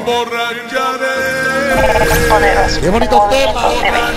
emborracharé. Qué bonito tema.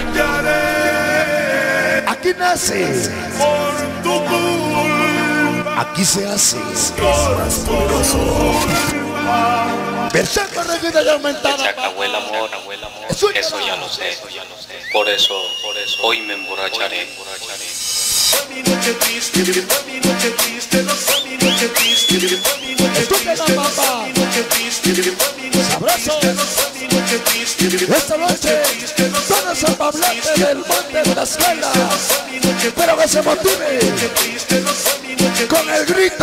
Aquí nace, por tu culpa. Aquí se hace más poderoso. Berserker regida y aumentada. Se acabó el amor, eso ya lo sé. Por eso, hoy me emborracharé. Mi noche triste, mi noche triste, no sé mi noche triste. Escucha la mamá. Sabroso. Esta noche todos al hablante del monte de la escuela. Espero que se motive con el grito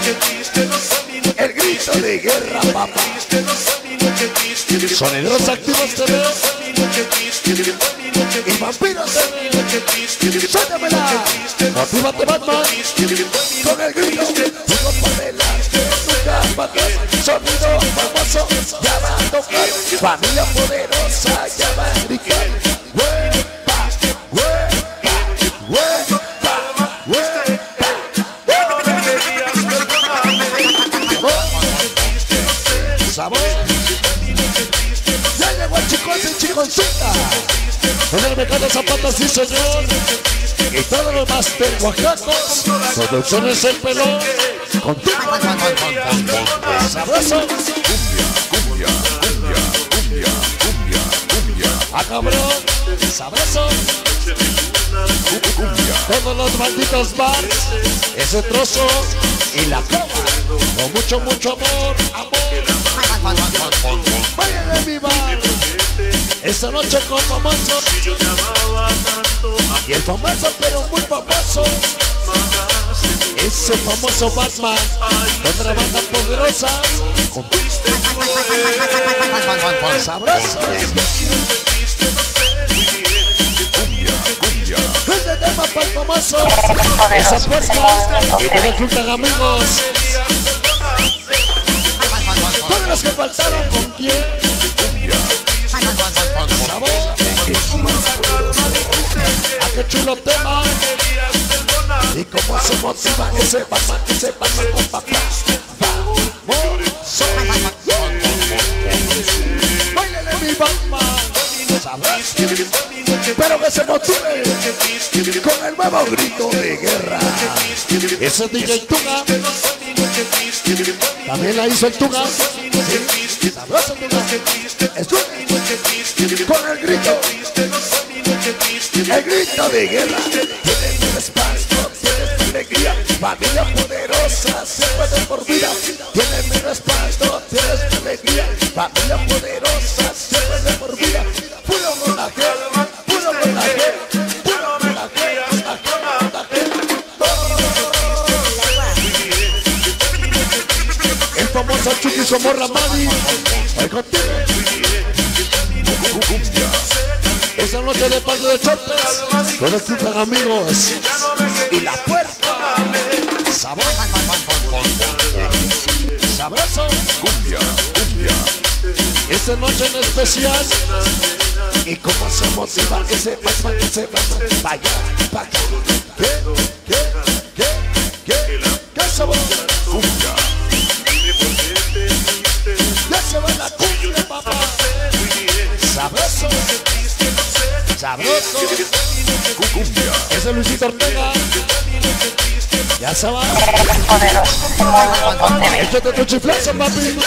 de guerra, papá. Sonidos activos te veo y vampiros te veo. Suéltamela, motívate Batman con el grito. Sigo por delante, nunca para atrás. Sonido famoso, ya va a tocar. Familia poderosa, ya va a gritar. Huepa, huepa, huepa, huepa. Sabor. Ya llegó el chico ese chiconcita. Con el mecano de zapatos, sí señor. Y todos los Master Oaxacos. Producciones El Pelón. Con tu sabroso. A cabrón. Sabroso. Todos los malditos bars. Ese trozo. Y la coma. Con mucho, mucho amor. Vayan a mi bar. Esta noche con famoso. Y el famoso pero muy famoso. Ese famoso Batman. Otra banda poderosa. Sabroso. Este tema para el famoso. Esa puerta. Y te resultan amigos. Todos los que faltaron con quién. Sabor. A qué chulo tema. Y cómo se motiva ese Batman con papá. Báilale mi Batman. ¿Sabes? Pero que se motive con el nuevo grito de guerra. Ese DJ Tuga también la hizo el Tuga. Sabroso Tuga. Con el grito de guerra. Tienes mi respaldo, tienes mi alegría. Familia poderosa, se puede por vida. Tienes mi respaldo, tienes mi alegría. Familia poderosa, se puede por vida. Puro monaje, puro monaje, puro monaje, monaje. El famoso Chucky Somorra Madi. Hoy contigo. Esa noche de paso de chortes. Todos tus amigos. Y la puerta. Sabor. Sabroso. Esta noche en especial. Y cómo se motiva ese Batman, vaya, vaya. ¿Qué sabor? Ya se va la cumbia, papá. Sabroso. Sabroso. Ese Luisito Ortega. Ya se va. Échate tu chiflazo, papi.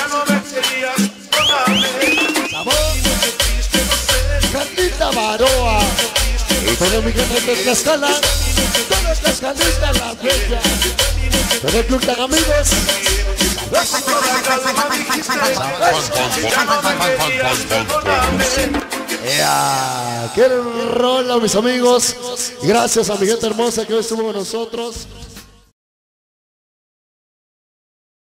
Sabor. Carlita Baroa. Y todo mi gente de Tlaxcala. Todas Tlaxcalistas, la bella. Todo el club de amigos. ¡Qué rola, mis amigos! Gracias a mi gente hermosa que hoy estuvo con nosotros.